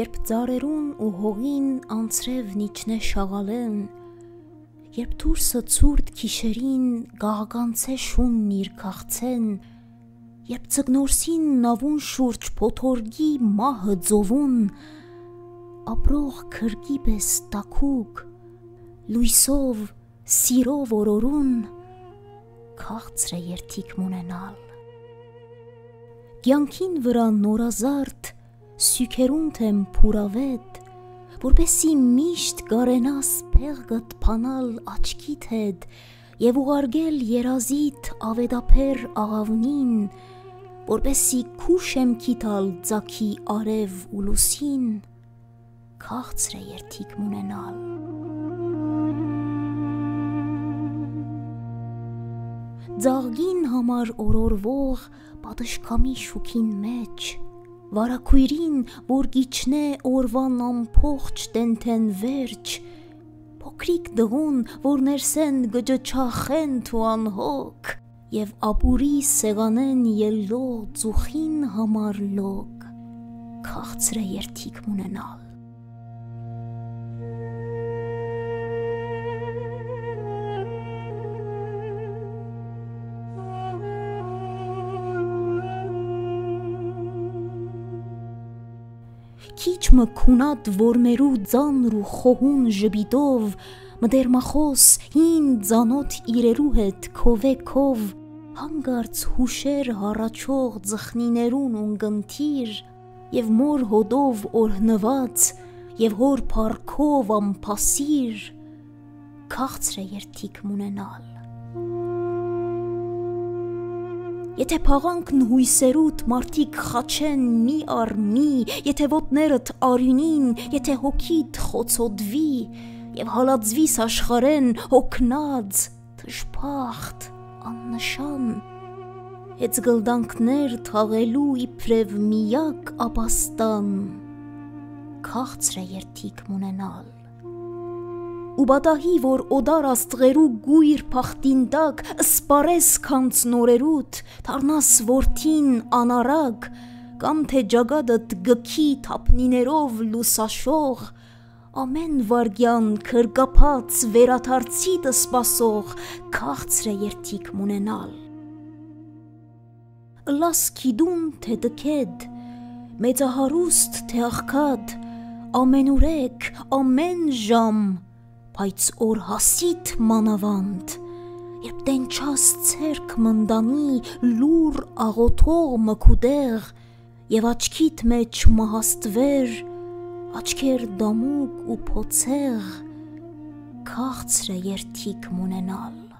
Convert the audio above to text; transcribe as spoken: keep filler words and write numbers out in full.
երբ ծառերուն ու հողին անցրևն իջնե շաղալեն, երբ դուրսը ցուրտ քիշերին գաղականցե շունն իր քաղցեն, երբ ծգնորսին նավուն շուրջ փոթորգի մահը ձովուն, ապրող քրգի պես տաքուկ, լույսով, սիրով օրորուն, քաղցր է երթիք մունենալ։ Կյանքին վրա նորազարդ, սյուքերուն թեմ փուրավետ, որպեսի միշտ կարենաս փեղգդ փանալ աչքիդ հետ և ուղարկել երազիդ ավետափեր աղավնին, որպեսի քու շեմքիդ ալ ձագի արև ու լուսին, քաղցր է երթիք մունենալ։ Ձաղգին համար օրորվող պատշգամի շուքին մեջ, վարակույրին, որ գիչնե օրվան ամփոխ տենթեն վերջ, փոքրիկ դղուն, որ ներսեն գջջախեն թու անհոգ, և ապուրի սեղանեն ելլող ծուխին համար լոգ, քաղցր է երթիք մունենալ։ Քիչ մը քունատ որներու ձանր ու խոհուն ժբիտով, մդերմախոս հին ձանոթ իրերու հետ քովե քով, հանգարց հուշեր հառաչող ձխնիներուն ունգընթիր, և մոր հոդով օրհնված, և հոր փառքով ամփասիր, քաղցր է երթիք մունենալ։ Եթե փաղանքն հույսերուտ մարդիկ խաչեն մի առ մի, եթե ոտներդ արյունին, եթե հոգիդ խոցոդվի, և հալածվիս աշխարեն հոգնած, թշփախտ, աննշան, հեծգլդանքներ թաղելու իբրև միակ ապաստան, քաղցր է երթիք մունենալ։ Ու բադահի, որ օդար աստղերու գույր փախտին տակ, սպարես քանց նորերուտ, թարնաս որդին անարակ, կամ թե ջագադդ գքի թափնիներով լուսաշող, ամեն վարգյան քրկափած վերաթարցիտը սպասող, քաղցր է երթիք մունենալ։ Ըլլաս քիդուն թե դքեդ, մեծահարուստ թե աղքատ, ամենուրեք, ամեն ժամ, բայց օր հասիտ մանավանդ, երբ տենչաս ցերք մնդանի լուր աղոթող մքուդեղ, և աչքիդ մեջ մահաստվեր, աչքեր դամուկ ու փոցեղ, քաղցր է երթիք մունենալ։